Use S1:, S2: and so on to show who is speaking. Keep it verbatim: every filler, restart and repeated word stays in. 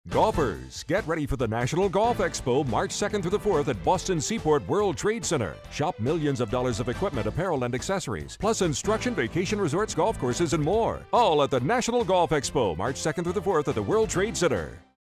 S1: Golfers, get ready for the National Golf Expo March second through the fourth at Boston's Seaport World Trade Center. Shop millions of dollars of equipment, apparel, and accessories, plus instruction, vacation resorts, golf courses, and more. All at the National Golf Expo March second through the fourth at the World Trade Center.